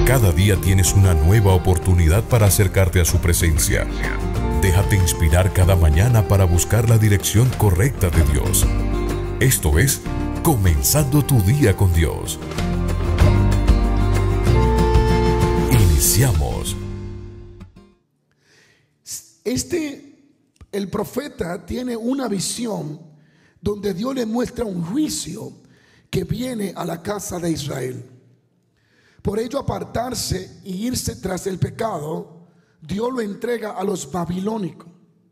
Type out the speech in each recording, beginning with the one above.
Cada día tienes una nueva oportunidad para acercarte a su presencia. Déjate inspirar cada mañana para buscar la dirección correcta de Dios. Esto es Comenzando tu día con Dios. Iniciamos. El profeta tiene una visión donde Dios le muestra un juicio que viene a la casa de Israel. Por ello, apartarse y irse tras el pecado, Dios lo entrega a los babilónicos.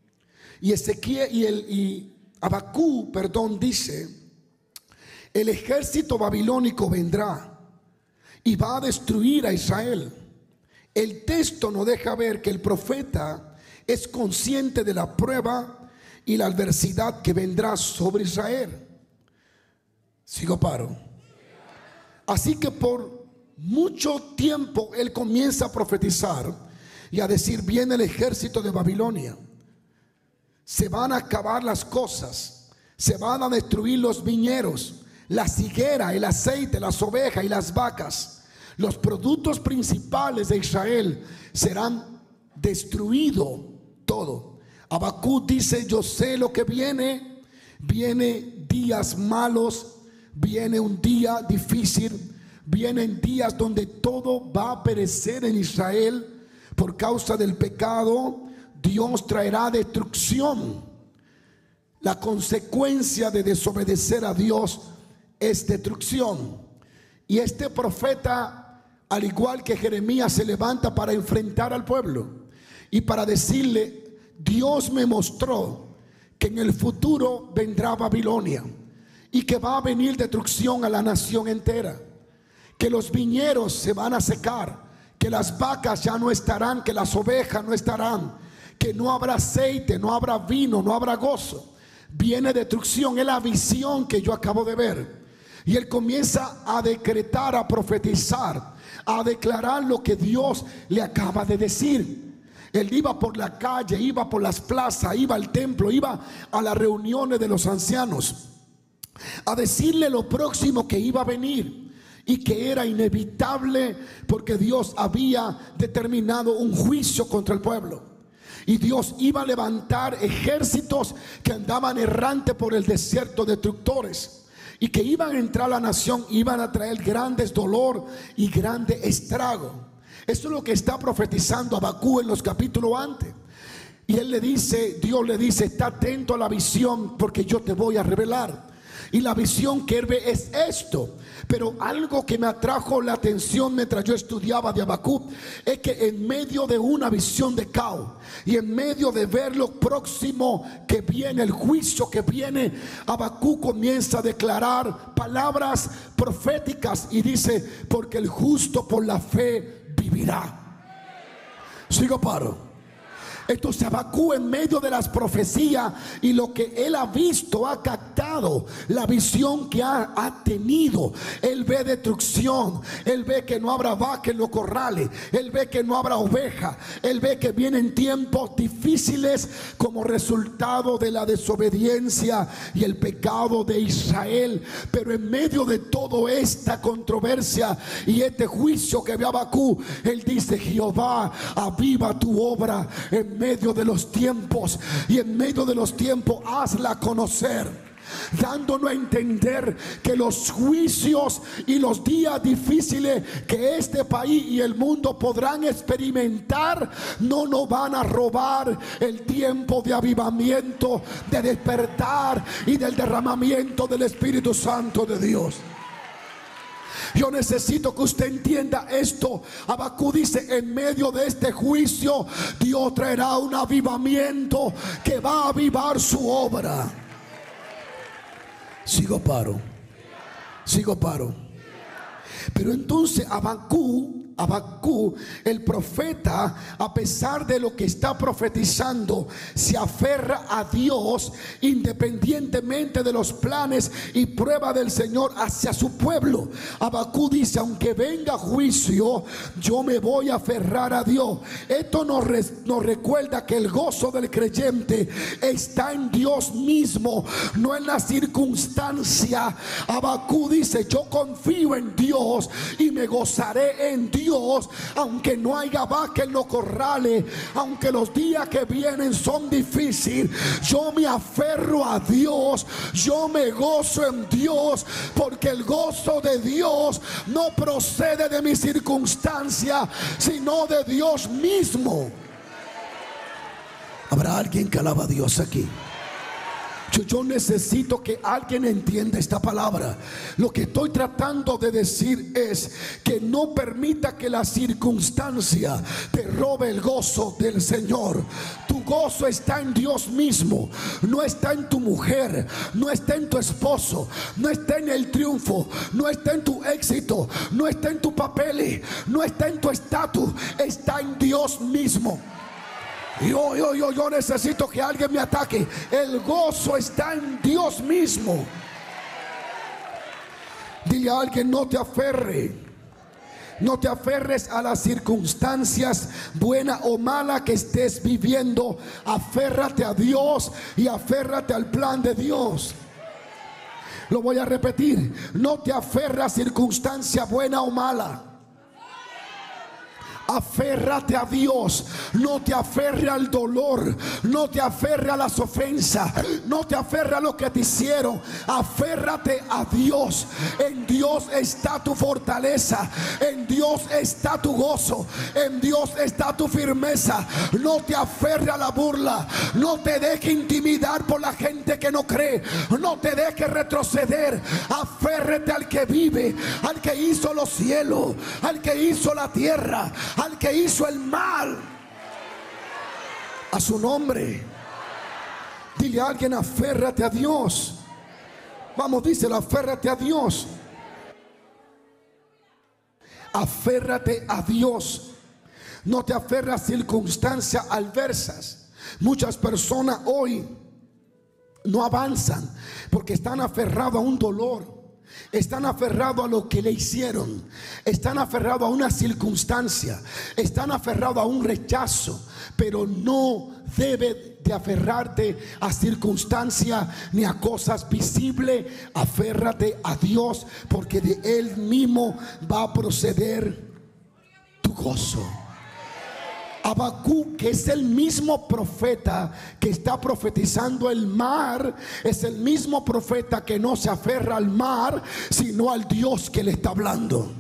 Y Habacuc dice: el ejército babilónico vendrá y va a destruir a Israel. El texto nos deja ver que el profeta es consciente de la prueba y la adversidad que vendrá sobre Israel. Paro. Así que por mucho tiempo él comienza a profetizar y a decir: viene el ejército de Babilonia, se van a acabar las cosas, se van a destruir los viñedos, la higuera, el aceite, las ovejas y las vacas. Los productos principales de Israel serán destruidos todo. Habacuc dice: yo sé lo que viene. Viene días malos, viene un día difícil, vienen días donde todo va a perecer en Israel por causa del pecado. Dios traerá destrucción. La consecuencia de desobedecer a Dios es destrucción. Y este profeta, al igual que Jeremías, se levanta para enfrentar al pueblo y para decirle: Dios me mostró que en el futuro vendrá Babilonia y que va a venir destrucción a la nación entera, que los viñedos se van a secar, que las vacas ya no estarán, que las ovejas no estarán, que no habrá aceite, no habrá vino, no habrá gozo. Viene destrucción. Es la visión que yo acabo de ver. Y él comienza a decretar, a profetizar, a declarar lo que Dios le acaba de decir. Él iba por la calle, iba por las plazas, iba al templo, iba a las reuniones de los ancianos, a decirle lo próximo que iba a venir y que era inevitable, porque Dios había determinado un juicio contra el pueblo. Y Dios iba a levantar ejércitos que andaban errante por el desierto, destructores, y que iban a entrar a la nación, iban a traer grandes dolor y grande estrago. Eso es lo que está profetizando Habacuc en los capítulos antes. Y él le dice, Dios le dice: está atento a la visión, porque yo te voy a revelar. Y la visión que él ve es esto. Pero algo que me atrajo la atención mientras yo estudiaba de Habacuc es que en medio de una visión de caos y en medio de ver lo próximo que viene, el juicio que viene, Habacuc comienza a declarar palabras proféticas y dice: porque el justo por la fe vivirá. Paro. Entonces Habacuc, en medio de las profecías y lo que él ha visto, ha captado la visión que ha tenido. Él ve destrucción, él ve que no habrá vaca en los corrales, él ve que no habrá oveja, él ve que vienen tiempos difíciles como resultado de la desobediencia y el pecado de Israel. Pero en medio de toda esta controversia y este juicio que ve Habacuc, él dice: Jehová, aviva tu obra en medio de los tiempos, y en medio de los tiempos hazla conocer, dándonos a entender que los juicios y los días difíciles que este país y el mundo podrán experimentar no nos van a robar el tiempo de avivamiento, de despertar y del derramamiento del Espíritu Santo de Dios. Yo necesito que usted entienda esto. Habacuc dice: en medio de este juicio Dios traerá un avivamiento que va a avivar su obra. Paro. Pero entonces Habacuc, el profeta, a pesar de lo que está profetizando, se aferra a Dios independientemente de los planes y pruebas del Señor hacia su pueblo. Habacuc dice: aunque venga juicio, yo me voy a aferrar a Dios. Esto nos recuerda que el gozo del creyente está en Dios mismo, no en la circunstancia. Habacuc dice: yo confío en Dios y me gozaré en Dios. Dios, aunque no haya vaca en los corrales, aunque los días que vienen son difíciles, yo me aferro a Dios, yo me gozo en Dios, porque el gozo de Dios no procede de mi circunstancia, sino de Dios mismo. ¿Habrá alguien que alaba a Dios aquí? Yo necesito que alguien entienda esta palabra. Lo que estoy tratando de decir es que no permita que la circunstancia te robe el gozo del Señor. Tu gozo está en Dios mismo, no está en tu mujer, no está en tu esposo, no está en el triunfo, no está en tu éxito, no está en tu papel, no está en tu estatus, está en Dios mismo. Yo necesito que alguien me ataque. El gozo está en Dios mismo. Dile a alguien: no te aferres. No te aferres a las circunstancias, buena o mala que estés viviendo. Aférrate a Dios y aférrate al plan de Dios. Lo voy a repetir: no te aferres a circunstancia buena o mala. Aférrate a Dios, no te aferres al dolor, no te aferres a las ofensas, no te aferres a lo que te hicieron. Aférrate a Dios. En Dios está tu fortaleza, en Dios está tu gozo, en Dios está tu firmeza. No te aferres a la burla, no te dejes intimidar por la gente que no cree, no te dejes retroceder. Aférrate al que vive, al que hizo los cielos, al que hizo la tierra, al que hizo el mal. A su nombre. Dile a alguien: aférrate a Dios. Vamos, díselo: aférrate a Dios. Aférrate a Dios. No te aferres a circunstancias adversas. Muchas personas hoy no avanzan porque están aferrados a un dolor. Están aferrados a lo que le hicieron. Están aferrados a una circunstancia. Están aferrados a un rechazo. Pero no debe de aferrarte a circunstancias ni a cosas visibles. Aférrate a Dios, porque de Él mismo va a proceder tu gozo. Habacuc, que es el mismo profeta que está profetizando el mar, es el mismo profeta que no se aferra al mar, sino al Dios que le está hablando.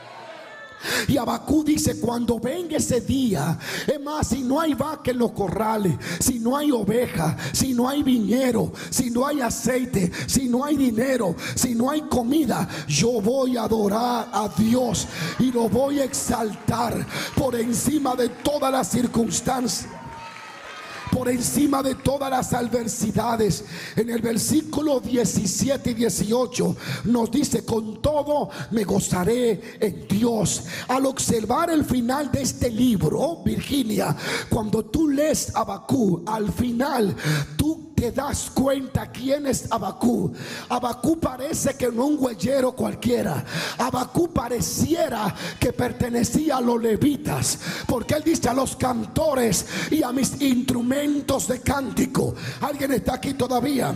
Y Habacuc dice: cuando venga ese día, es más, si no hay vaca en los corrales, si no hay oveja, si no hay viñero, si no hay aceite, si no hay dinero, si no hay comida, yo voy a adorar a Dios y lo voy a exaltar por encima de todas las circunstancias, por encima de todas las adversidades. En el versículo 17 y 18 nos dice: con todo me gozaré en Dios. Al observar el final de este libro, Virginia, cuando tú lees Habacuc, al final tú te das cuenta quién es Habacuc. Habacuc parece que no un huellero cualquiera. Habacuc pareciera que pertenecía a los levitas, porque él dice: a los cantores y a mis instrumentos de cántico. ¿Alguien está aquí todavía?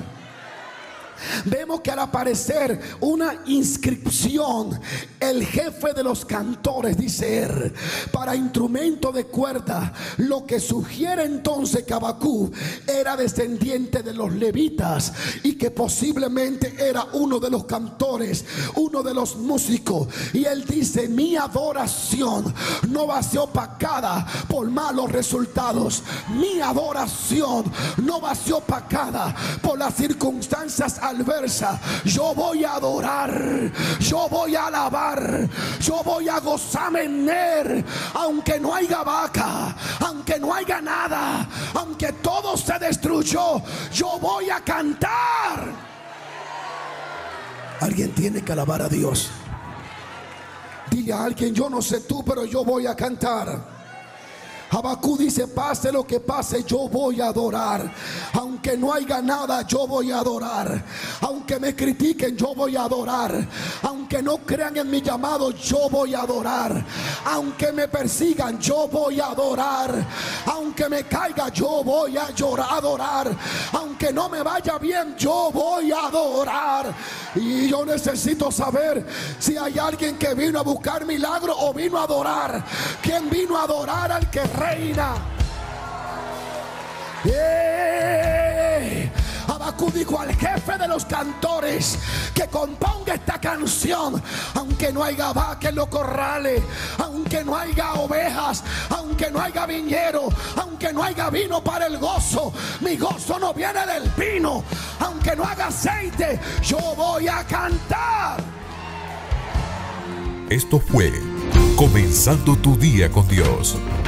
Vemos que al aparecer una inscripción, el jefe de los cantores, dice él, para instrumento de cuerda, lo que sugiere entonces que Habacuc era descendiente de los levitas y que posiblemente era uno de los cantores, uno de los músicos. Y él dice: mi adoración no va a ser opacada por malos resultados. Mi adoración no va a ser opacada por las circunstancias adversa. Yo voy a adorar, yo voy a alabar, yo voy a gozarme en él, aunque no haya vaca, aunque no haya nada, aunque todo se destruyó, yo voy a cantar. Alguien tiene que alabar a Dios. Dile a alguien: yo no sé tú, pero yo voy a cantar. Habacuc dice: pase lo que pase, yo voy a adorar. Aunque no haya nada, yo voy a adorar. Aunque me critiquen, yo voy a adorar. Aunque no crean en mi llamado, yo voy a adorar. Aunque me persigan, yo voy a adorar. Aunque me caiga, yo voy a llorar, adorar. Aunque no me vaya bien, yo voy a adorar. Y yo necesito saber si hay alguien que vino a buscar milagro o vino a adorar. ¿Quién vino a adorar al que reina? Habacuc dijo al jefe de los cantores que componga esta canción. Aunque no haya vaca en los corrales, aunque no haya ovejas, aunque no haya viñero, aunque no haya vino para el gozo, mi gozo no viene del vino. Aunque no haga aceite, yo voy a cantar. Esto fue Comenzando tu día con Dios,